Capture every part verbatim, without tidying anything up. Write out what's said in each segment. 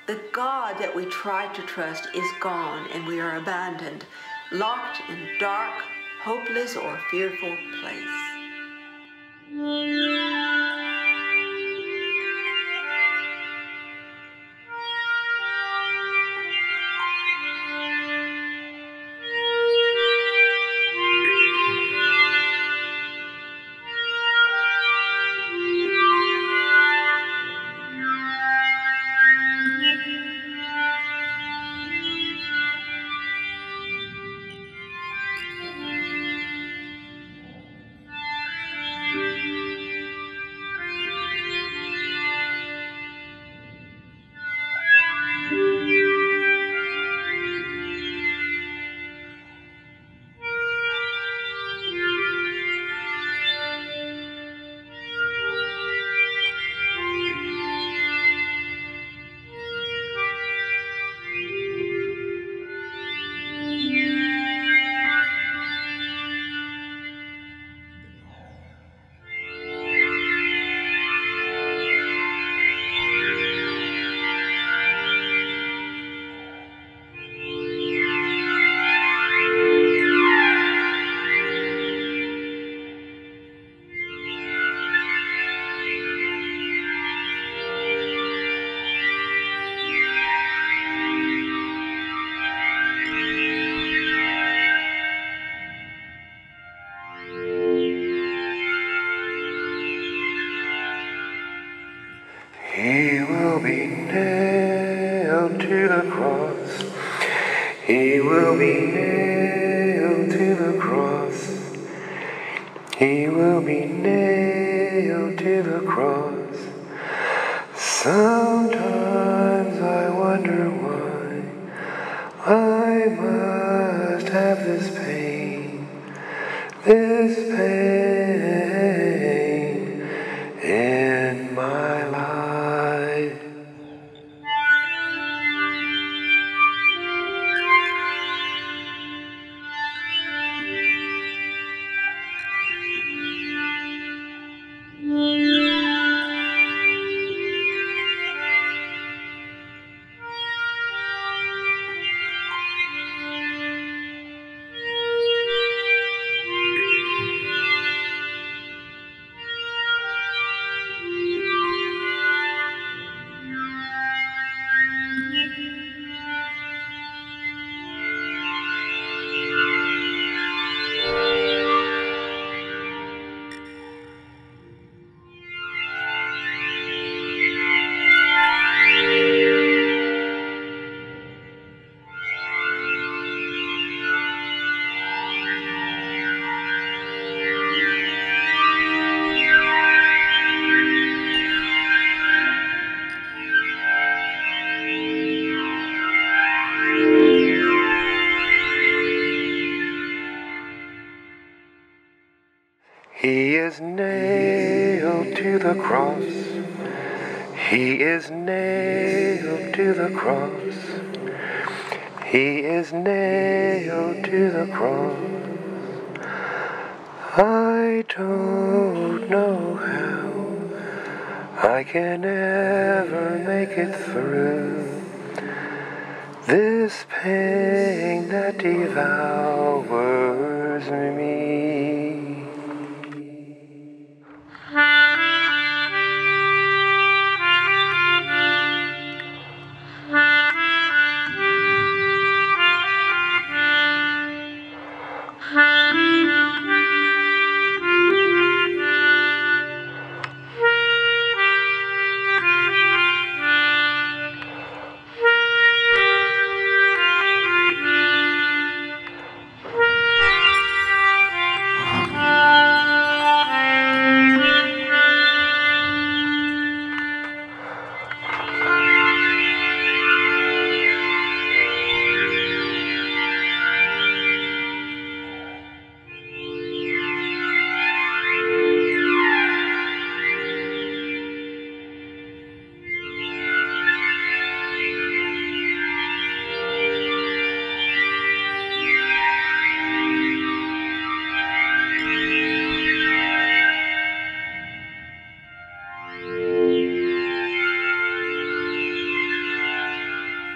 The God that we tried to trust is gone, and we are abandoned, locked in a dark, hopeless, or fearful place. He will be nailed to the cross. He will be nailed to the cross. He will be nailed to the cross. Sometimes I wonder why I must have this pain, this pain in my life. He is nailed to the cross. He is nailed to the cross. He is nailed to the cross. I don't know how I can ever make it through this pain that devours me.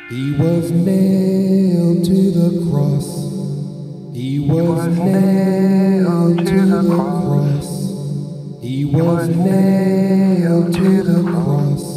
He was nailed to the cross. He was nailed to the cross. He was nailed to the cross.